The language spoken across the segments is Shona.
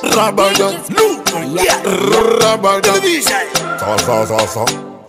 Rabaga, Rabaga, so.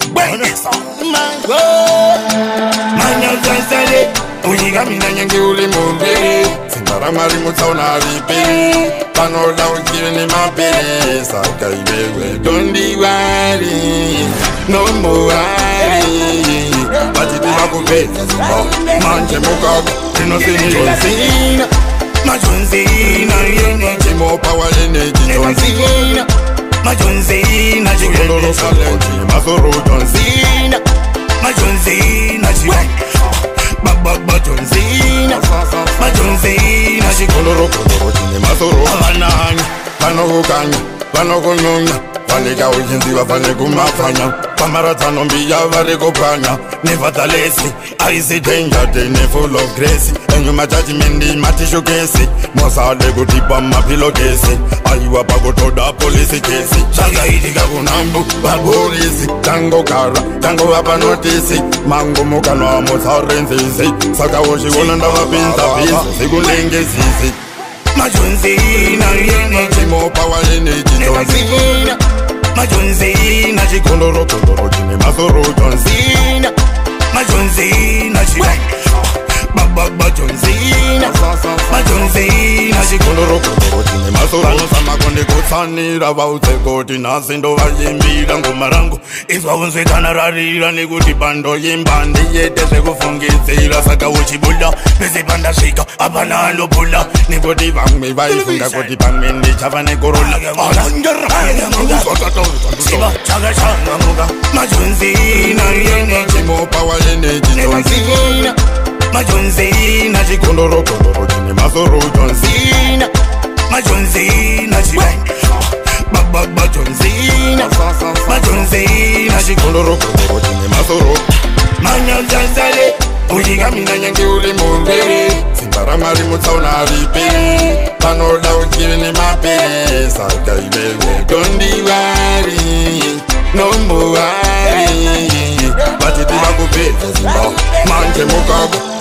Manya Jansale, Uyigamina Yanguli Mumbe, Sindara Marimutona Ripe, Panola Ukini Mape, Sakaibe, don't be worried, no more worry. But it is a good bit, Manche Mokak, John Majunzina, energy, more power, energy, John Cena. Majunzina, Chigolo Salenti, Masoro John Cena. Majunzina, Baba John Cena. Majunzina, Chigolo Masoro Ananya, Panoganya, Panogonya. Valega ujinziwa vale kumafanya Pamaratano mbiya vale kopanya Nevertheless, I see danger, they never full of grace. And you my judgment in my tissue case. Mosa de go deep on my pillow case. Ayuwa pago to the police case. Shaga idiga kunambu, baborisi. Tango kara, tango wapa notice. Mango mukano mosa renzi. Saka woshi wonanda wapinta pisi. Sigulenge sisi Majunzina, energy, more power, energy, John Cena. Majunzina, Chikondoro, Jimmy Masoro, John Cena. Majunzina, Baba John Cena. Majunzina, Chikondoro, Jimmy Masoro, Samakonde Kosani, Rabauze, Gotina, Sindo, Vajimbi, Rango Marango. Is what was with Anarari, Raniguti Bando, Yimbandi, yet the Fungi, Saka Uchibula, Pesipanda Shika, Abanalo Pula, Nigoti Bang, me by Fungakoti Bang, Chavane Corolla, Majunzina, energy, more power, energy, John Cena. Majunzina, Chikondoro, Jimmy Masoro, John Cena. Majunzina, Baba John Cena. Majunzina, Chikondoro, Jimmy Masoro. Manya Jansale, Uyigamina Yanguli Mumbe, Sindara Marimutona Ripe, Panola Ukini Mape, Sakaibe, don't be worried, no more worry. But it is a good bit, Manche Mokab.